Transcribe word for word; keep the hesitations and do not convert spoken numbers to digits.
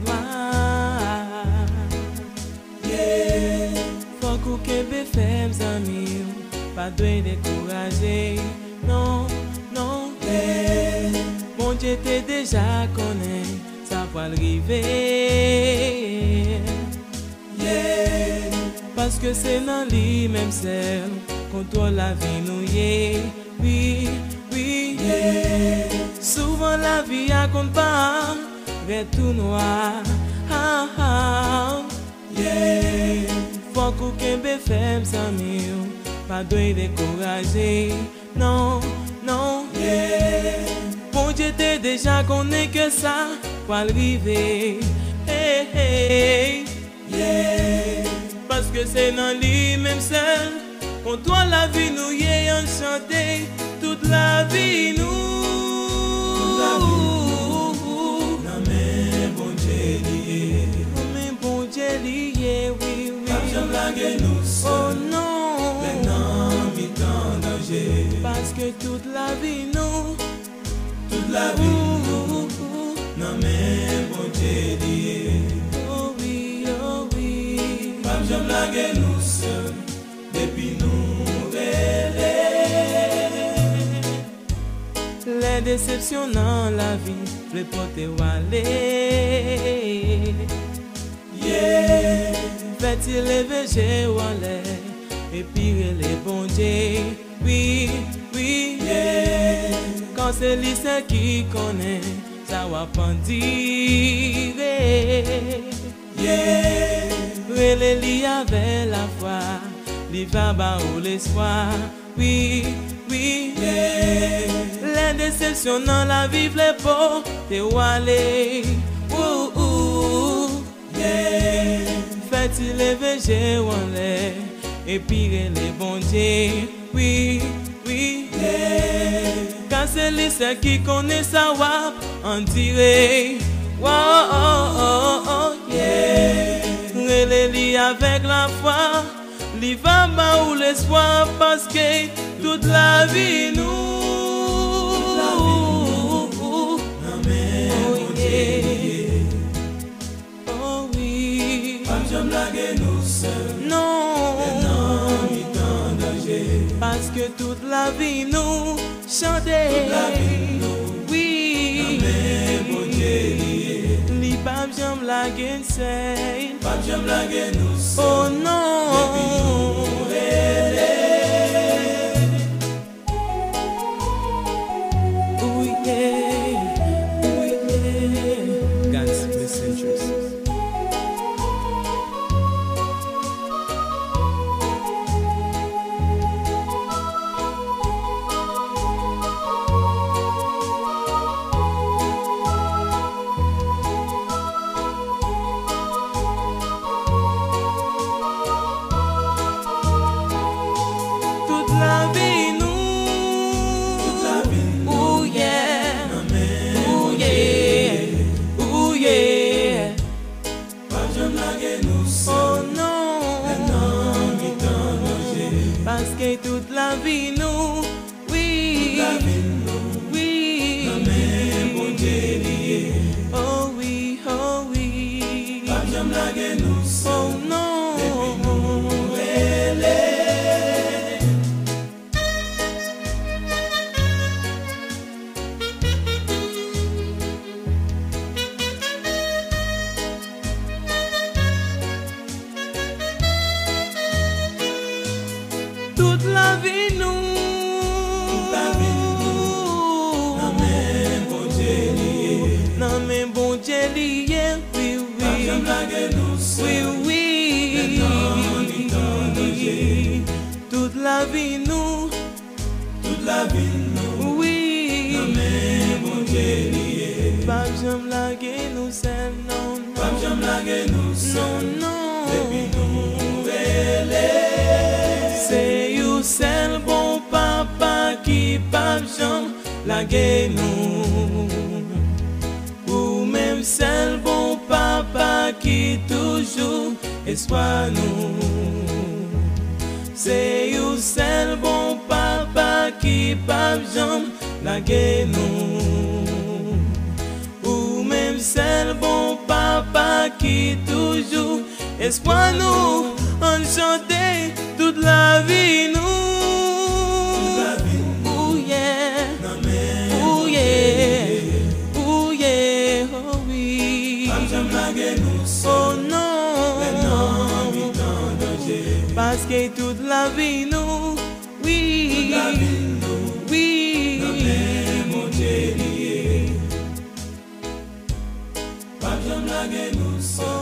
gloire. Yeah. Faut qu'on kembe fem zami, pas doit décourager. Non, non, Yeah. mon Dieu t'es déjà connaît, ça va arriver. Yeah. Parce que c'est dans lui même seul, contrôle la vie nous yeah. Oui, oui, Yeah. souvent la vie a compte pas, red tout noir. Ah, ah. Yeah. Faut qu'on kembe fem zami, pas doit décourager. Non, non, Yeah. bon Dieu t'es déjà connaît que ça va arriver. Hey, hey. Yeah. Parce que c'est dans lui même seul, qu'on doit la vie nous y est enchanté, toute la vie nous. Toute la vie nous. Non mais bon Dieu lié. Oh mais bon Dieu lié, oui, oui. Pas jamais blaguer nous Oh seuls. non. Maintenant, mi-temps danger. Parce que toute la vie nous. Toute la vie nous. Non mais bon Dieu lié. Oh oui, oh oui. Pas jamais blaguer nous seuls. Depuis nous relais. Les déceptions dans la vie, les porter où aller. Yeah. Fait-il lever j'ai ou aller, et puis les bons dieux. Oui, oui, Yeah. quand c'est lui seul qui connaît, ça va pas dire. Yeah. Relais li avec la foi, li va bas ou l'espoir. Oui, oui, Yeah. les déceptions dans la vie, les beaux, t'es où aller. Ouh, ouh. Yeah. Fait-il lever j'ai ou aller, et puis les bons dieux. Oui, oui, Yeah. quand c'est lui seul qui connaît ça, wa, on dirait. Wow, oh, oh, oh, yeah. Relais avec la foi, li va bas ou l'espoir, parce que toute la vie nous. Toute la vie nous. Non mais Oh, bon Dieu yeah. lié. Oh oui. Pas jamais blaguer nous seuls. Non. Maintenant, mi-temps danger. Parce que toute la vie nous chanter. Toute la vie nous. Oui. Non mais bon Dieu lié. Li pas jamais la gagne. Pas jamais blaguer nous seuls. Oh non. Depuis nous relais. Oh yeah. Oh yeah. God's messengers. Toute la vie nous. Toute la vie nous. Oh yeah. Non mais Oh bon Dieu yeah. lié. Oh yeah. Pas jamais blaguer nous Oh seuls. non. Maintenant, mi-temps danger. Parce que toute la vie nous. Oui. Toute la vie nous. Oui. Non mais bon Dieu lié. Oh oui, oh oui. Pas jamais blaguer nous Oh seuls. non. Depuis nous relais. Toute la vie nous. Toute la vie nous. Non mais bon Dieu lié. Non mais bon Dieu lié. Oui, Pas jamais oui. blaguer nous Oui, seuls. oui. Maintenant, mi-temps danger. Toute la vie nous. Toute la vie nous. Oui. Non mais bon Dieu lié. Pas jamais laguer nous seuls, non, Pas non. jamais blaguer nous Non, seuls. non. Depuis nous relais. C'est you seul bon papa qui pas jamais laguer nous. Ou même seul bon papa qui toujours espoir nous. C'est you seul bon papa qui pas jamais laguer nous. Ou même seul bon papa qui toujours espoir nous, enchanter toute la vie nous. Oh yeah, oh yeah, oh yeah, oh oui. Oh non, parce que toute la vie nous, oui, oui. Oh